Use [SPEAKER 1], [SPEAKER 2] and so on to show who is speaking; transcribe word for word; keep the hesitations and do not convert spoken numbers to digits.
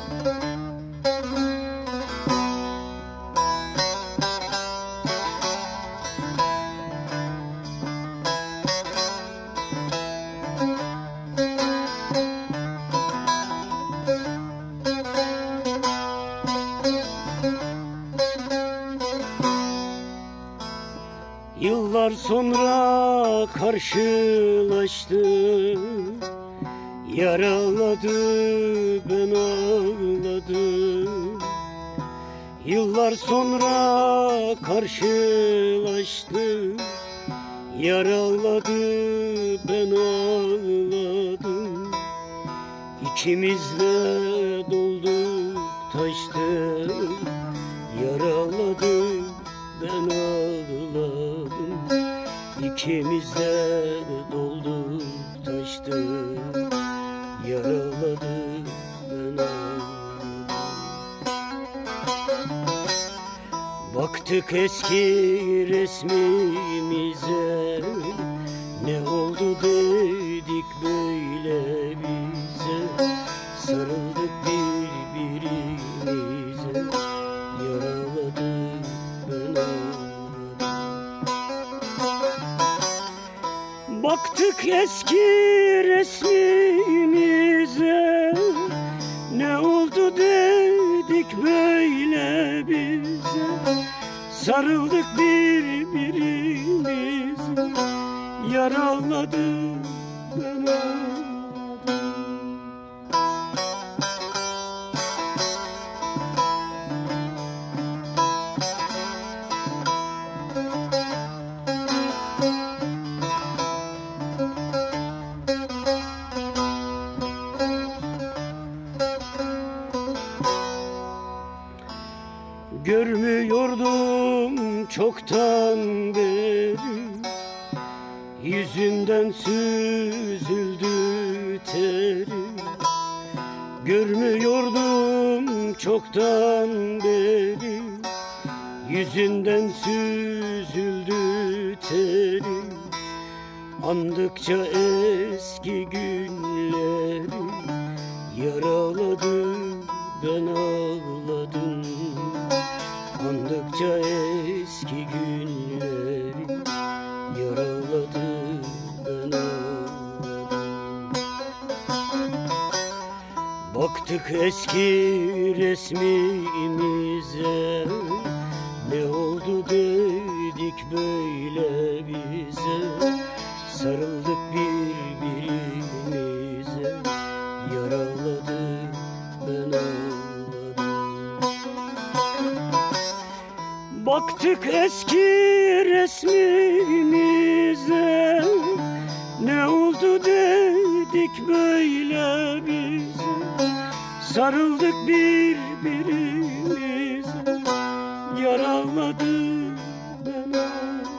[SPEAKER 1] Yıllar sonra karşılaştık, yaraladı, ben ağladım. Yıllar sonra karşılaştık, yaraladı, ben ağladım. İkimiz de dolduk taştık, yaraladı, ben ağladım. İkimiz de dolduk taştık, yaraladı, ben ağladım. Baktık eski resmimize, ne oldu dedik böyle bize. Sarıldık birbirimize, yaraladı, ben ağladım. Baktık eski resmimize, ne oldu dedik böyle bize. Sarıldık birbirimize, yaraladı, ben ağladım. Görmüyordum çoktan beri, yüzünden süzüldü terim. Görmüyordum çoktan beri, yüzünden süzüldü terim. Andıkça eski günleri, yaraladı, ben ağladım. Andıkça eski günleri, yaraladı, ben ağladım. Baktık eski resmimize, ne oldu dedik böyle bize. Sarıldık birbirimize, yaraladı, ben ağladım. Baktık eski resmimize, ne oldu dedik böyle bize. Sarıldık birbirimize, yaraladı, ben ağladım.